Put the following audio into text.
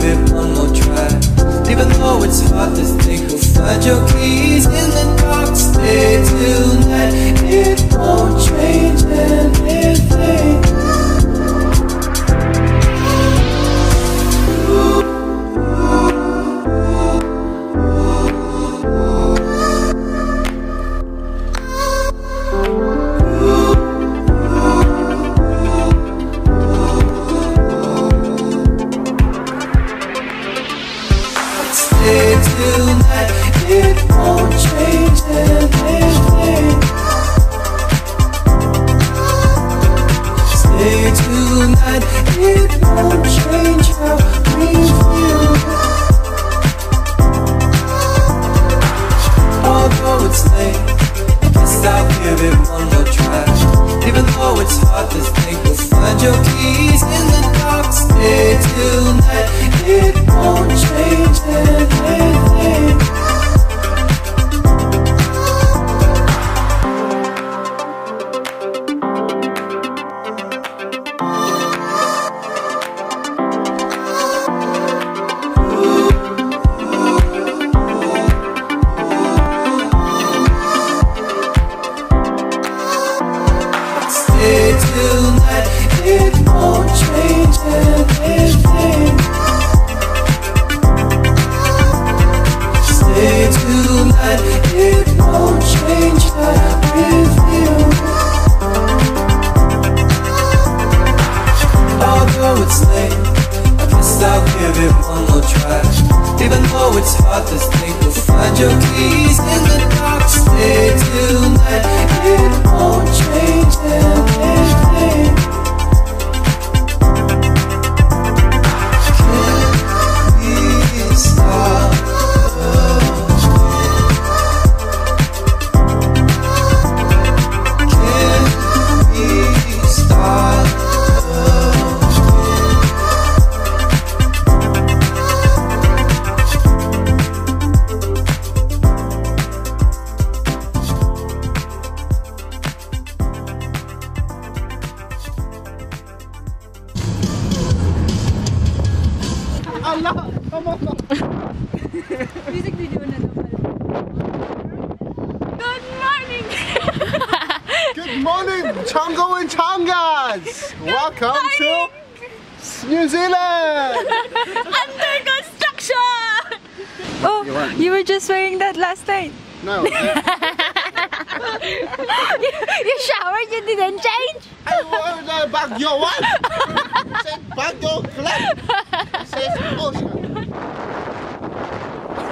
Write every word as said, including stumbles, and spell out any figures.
give it one more try. Even though it's hard to think, we'll find your keys in the dark. Stay tonight, it won't change anything. Stay tonight, it won't change anything. Stay tonight, it won't change how we feel. Although it's late, I guess I'll give it one more try. Even though it's hard to think, we'll find your keys in the dark. Stay tonight, it won't change anything. Stay tonight, it won't change anything. Stay tonight, it won't change how we feel. Although it's late, I guess I'll give it one more try. Even though it's hard to think, we'll find your keys in the dark. Stay tonight, it won't change anything. Can we stop again? Can we start Allah! Come on! Music video na naman. Good morning! Good morning, Chongo and Chongas! Welcome to New Zealand! Under construction! Oh, you were just wearing that last night. No. you, you showered, you didn't change? I wore the Baguio one! It said Baguio Club! It says